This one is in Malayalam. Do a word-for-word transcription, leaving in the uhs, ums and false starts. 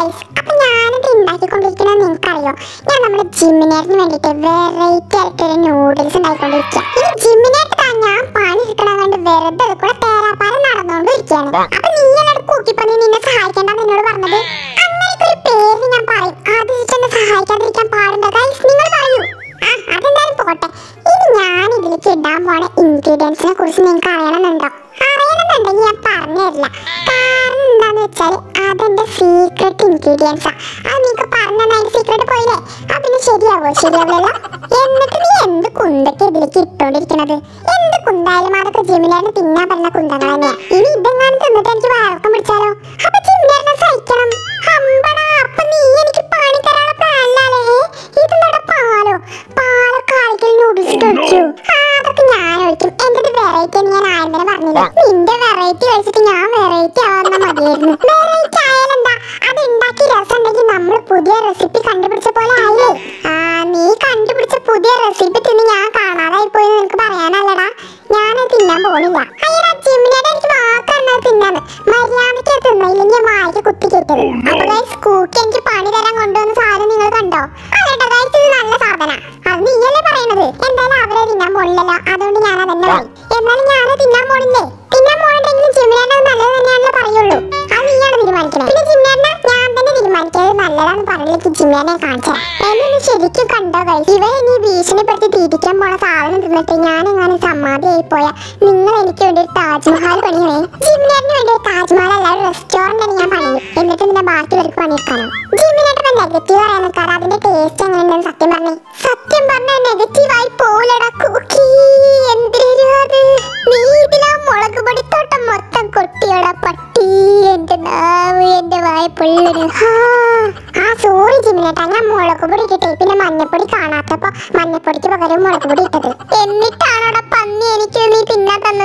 ഗൈസ്, അപ്പൊ ഞാനിത് ഉണ്ടാക്കിക്കൊണ്ടിരിക്കുന്നത് നിങ്ങൾക്കറിയോ? ഞാൻ നമ്മുടെ ജിമ്മിനേറിന് വേണ്ടിട്ട് വെറൈറ്റി ആയിട്ടൊരു നൂഡിൽസ് ഉണ്ടാക്കിക്കൊണ്ടിരിക്കുക. ഈ ജിമ്മിനേറ്റ് ഞാൻ പണി എടുക്കണ കണ്ട് വെറുതെ കൂടെ തേരാപ്പാരം നടന്നുകൊണ്ടിരിക്കുകയാണ്. അപ്പൊ നീ എന്നോട് കൂക്കിപ്പന്നി നിന്നെ സഹായിക്കേണ്ടെന്ന് എന്നോട് പറഞ്ഞത്. അങ്ങനെയൊക്കെ ഒരു പേര് ഞാൻ പറയും. ആദ്യം എന്നെ സഹായിക്കാതിരിക്കാൻ പാടുണ്ടോ ഗൈസ്? നിങ്ങൾ പറയൂ. ആ അതെന്തായാലും പോട്ടെ. ഇനി ഞാൻ ഇതിലേക്ക് ഇടാൻ പോണ ഇൻഗ്രീഡിയൻസിനെ കുറിച്ച് നിങ്ങൾക്ക് അറിയണമെന്നുണ്ടോ? അറിയണമെന്നുണ്ടെങ്കിൽ ഞാൻ പറഞ്ഞു തരില്ല. കാരണം എന്താന്ന് വെച്ചാല് അതെന്റെ സീക്രട്ട് ഇൻഗ്രീഡിയൻസാ. അത് നിങ്ങൾക്ക് പറഞ്ഞു അതിന്റെ സീക്രട്ട് പോയില്ലേ? അതിന് ശരിയാവോ? ശരിയാവില്ലല്ലോ. എന്നിട്ട് നീ എന്ത് കുന്തൊക്കെ ഇതിലേക്ക് ഇട്ടോണ്ടിരിക്കണത്? എന്ത് കുന്തായാലും അതൊക്കെ ജിമ്മിലേറിന് തിന്നാൻ പറഞ്ഞ കുന്തങ്ങൾ തന്നെയാ. ഇനി ഇതെങ്ങാനും തിന്നിട്ട് എനിക്ക് വഴക്കം പിടിച്ചാലോ? അപ്പൊ ജിമ്മിലേറിനെ സഹിക്കണം. ഹമ്പടാ, അപ്പൊ നീ എനിക്ക് പണി തരാനുള്ള പ്ലാനിലാലേ? ഇതെന്താ പാലോ? പാലൊക്കെ ആയിരിക്കും നൂഡിൽസ് കഴിച്ചു. അതൊക്കെ ഞാൻ ഒഴിക്കും. എന്റെ വെറൈറ്റി എന്ന് ഞാൻ ആരും തന്നെ പറഞ്ഞില്ല. നിന്റെ വെറൈറ്റി കഴിച്ചിട്ട് ഞാൻ വെറൈറ്റി ആവുന്ന മതിയായിരുന്നു. വെറൈറ്റി ആയാലെന്താ? അത് ഉണ്ടാക്കി രസം ഉണ്ടെങ്കിൽ നമ്മൾ പുതിയ റെസിപ്പി കണ്ടുപിടിച്ച പോലെ ആയില്ലേ? ആ നീ കണ്ടുപിടിച്ച പുതിയ റെസിപ്പി തിന്ന് ഞാൻ കാണാതായി പോയി നിനക്ക് പറയാനല്ലടാ. ഞാനത് തിന്നാൻ പോണില്ല. അയ്യടാ, ജിമ്മിനേടെ എനിക്ക് വാക്കാണ് തിന്നാന്ന്. മര്യാദയ്ക്ക് തിന്നില്ലെങ്കിൽ വായിക്ക് കുത്തി കിട്ടത്. അപ്പൊ ഗൈസ്, കൂക്കി എനിക്ക് പണി തരാൻ കൊണ്ടുവന്ന സാധനം നിങ്ങൾ കണ്ടോ? അതേട്ടാ ഗൈസ്, ഇത് നല്ല സാധന. അത് നീയല്ലേ പറയണത്? എന്തായാലും അവരെ തിന്നാൻ പോണില്ലല്ലോ, അതുകൊണ്ട് ഞാൻ അതന്നെ പറയും. എന്നാലും ഞാനത് തിന്നാൻ പോണില്ലേ? തിന്നാൻ പോകണ്ടെങ്കിലും ജിമ്മിനേടെ നല്ലത് തന്നെയാണല്ലോ പറയുള്ളൂ. അത് നീയാണ് തീരുമാനിക്കണേ. പിന്നെ ജിമ്മിനേടെ ഞാൻ തന്നെ തീരുമാനിച്ചത് നല്ലതാന്ന് പറഞ്ഞിലേക്ക് ജിമ്മിനെ കാണിച്ചാ എന്നൊന്ന് ശരിക്കും കണ്ടോ ഗൈസ്? ഇവ ഇനി ഭീഷണിപ്പെടുത്തി തീറ്റിക്കാൻ പോണ സാധനം തിന്നിട്ട് ഞാൻ എങ്ങനെ സമാധിയായി പോയാ നിങ്ങൾ എനിക്ക് വേണ്ടി ഒരു താജ്മഹൽ പണിയണേ. ജിമ്മിനേട്ടിന് വേണ്ടി ഒരു താജ്മഹൽ അല്ല, ഒരു റെസ്റ്റോറന്റ് ഞാൻ പണിയും. എന്നിട്ട് നിന്നെ ബാക്കിയുള്ളവർക്ക് പണിയെടുക്കാനോ? ജിമ്മിനേട്ടിന് നെഗറ്റീവ് പറയാൻ നിൽക്കാതെ അതിന്റെ ടേസ്റ്റ് എങ്ങനെയുണ്ടെന്ന് സത്യം പറഞ്ഞേ. സത്യം പറഞ്ഞാൽ നെഗറ്റീവായി പോലടാ കുക്കി. എന്തിനാ അത്? നീ ഇതിലാ മുളക് പൊടിത്തോട്ടം മൊത്തം കൊട്ടിയോടാ പട്ടി. എന്റെ നാവ് എന്റെ വായ പൊള്ളണ്. ആ സോറി ജിമ്മിനേട്ടാ, ഞാൻ മുളക് പൊടി ഇട്ടിട്ടേ പിന്നെ മഞ്ഞപ്പൊടി കാണാത്തപ്പോ മഞ്ഞപ്പൊടിക്ക് പകരം മുളക് പൊടി ഇട്ടത്. എന്നിട്ടാണോടാ പന്നി എനിക്ക് നീ തിന്നാൻ